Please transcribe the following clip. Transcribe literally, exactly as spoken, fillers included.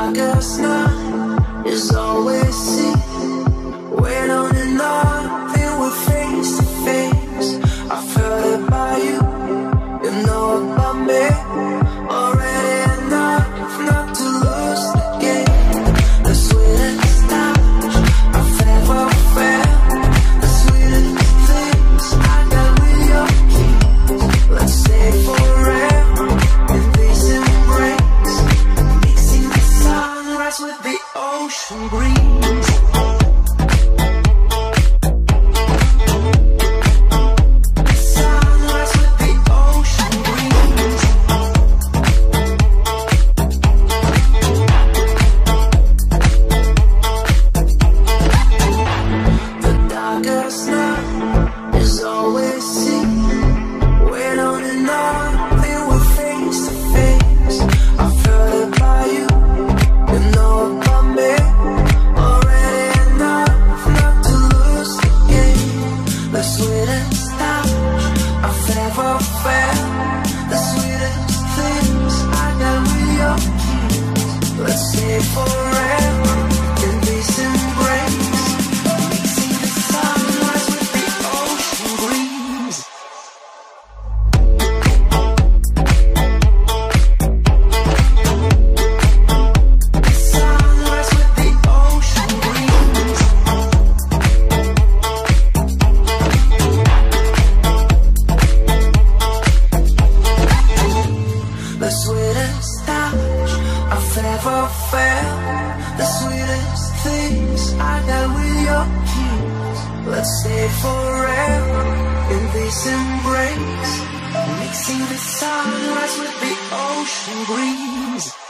darkest night is always seen. When only nothing we're face to face. I felt it by you, you know about me. Already enough not to lose the game. The sweetest touch I've ever felt. The sweetest things I got with your kiss. Let's stay forever in this embrace, mixing the sunrise with the ocean breeze. The sweetest touch I've ever felt. The sweetest things I got with your kiss. Let's stay forever in this embrace, mixing the sunrise with the ocean breeze.